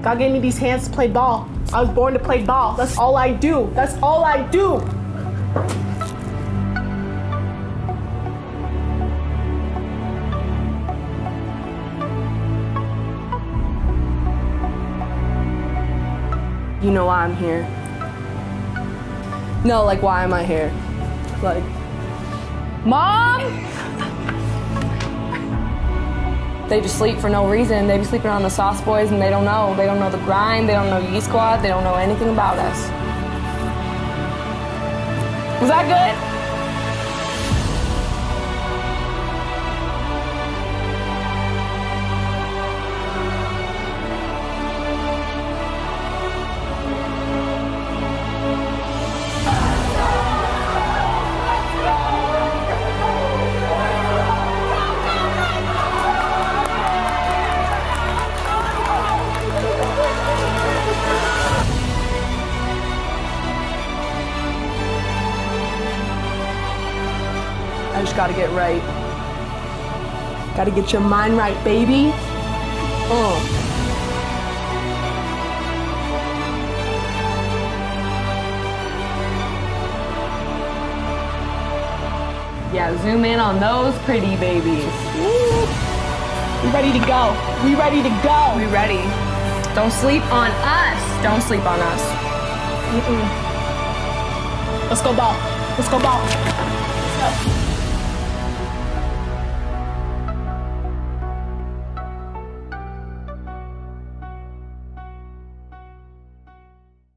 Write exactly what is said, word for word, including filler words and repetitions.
God gave me these hands to play ball. I was born to play ball. That's all I do. That's all I do. You know why I'm here. No, like, why am I here? Like, Mom! They just sleep for no reason. They be sleeping on the sauce boys and they don't know. They don't know the grind, they don't know Yeet Squad, they don't know anything about us. Was that good? I just gotta get right. Gotta get your mind right, baby. Uh. Yeah, zoom in on those pretty babies. Woo. We ready to go. We ready to go. We ready. Don't sleep on us. Don't sleep on us. Mm-mm. Let's go ball. Let's go ball. Let's go.